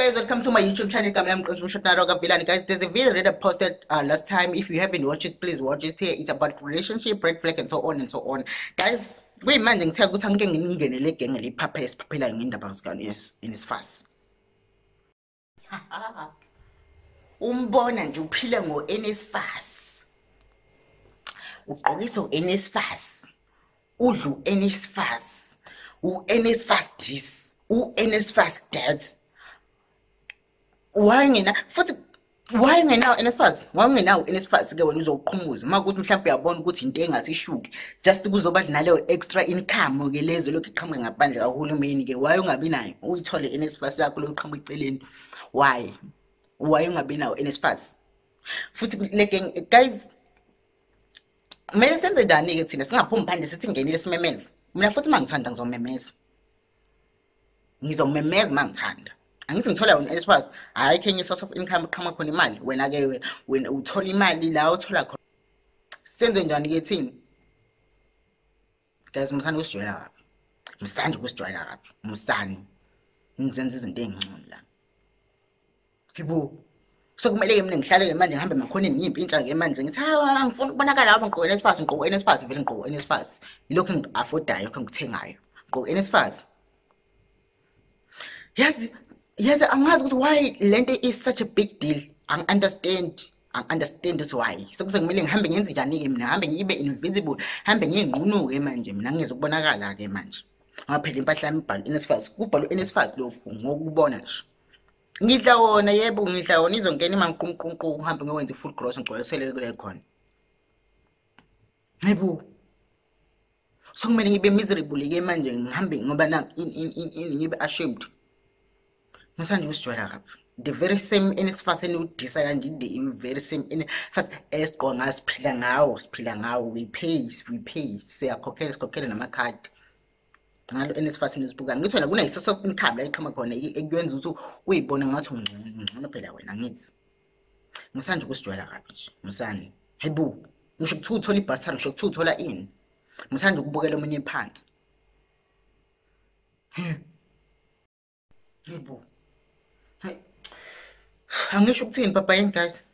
guys, welcome to my YouTube channel. I'm Ngiphila. Guys, there's a video that I posted last time. If you haven't watched it, please watch it here. It's about relationship, red flag, and so on and so on. Guys, we man ngitheka ukuthi angike ngingenele igenge lephapha esiphaphela ngendaba ngo-NSFAS. Umbona nje uphila ngo-NSFAS. Ugqokisa u-NSFAS. Udla u-NSFAS. U-NSFAS this. U-NSFAS that. Why ngenawo NSFAS? Why ngenawo NSFAS ke wena uzoqhumuza makuthi mhlawumbe uyabona ukuthi into engathi ishuki just kuzoba naleyo extra income ke lezo lokho iqhamuka ngaphandle kahulumeni ke why ungabi nayo uyithole NSFAS yakho lo iqhamuka eceleni why ungabi nawo NSFAS futhi like guys kumele senze njani ke thina singaphumi phandle sithi ngenile simemeze mina futhi mangithanda ngizomemeza mangithanda angithi ngithola wona NSFAS hayi khenye source of income iqhamuka khona imali wena ke wena uthola imali la uthola khona senze njani ke thina guys msana usijwayela kabi msanda ukusijwayela kabi msana ngizenza izinto ezingcono la kibo sokumele ke mina ngihlale ke manje ngihambe makhoneni ngiyimpintsha ke manje ngithi hawa ngifuna ukubonakala lapha ngigqoke NSFAS ngigqoke NSFAS vele ngigqoke NSFAS lokho ngi-affordayo lokho ngithengayo ngigqoke NSFAS yes angazi ukuthi why lento is such a big deal I understand this why sokumele ngihambe ngenze njani ke mina ngihambe ngibe invisible hambe ngingqunuke manje mina ngizokubonakala ke manje ngaphela impahla yami ibhalo NSFAS kubhalo NSFAS lokho ngokubona nje ngidla wona yebo ngidla wona izongena imanqunqunqu uhambe ngiwenza full gross ngigcwalisele kule khona yebo sokumele ngibe miserable ke manje ngihambe ngoba na ngibe ashamed Masanje usijwayela kabi the very same NSFAS enudisa kanje the very same NSFAS esiqonga siphila ngawo we pay sikhokhela namakhadi ngalo NSFAS nisibuka ngithola kuna source of income la iqhama khona ekwenza ukuthi uyibone ngathi ungcono phela wena ngithi Masanje usijwayela kabi nje msane hayibo ngisho ukuthi uthola ibhasari ngisho ukuthi uthola ini Masanje ukubukela omunye phansi hayibo angisho ukuthini papa yini guys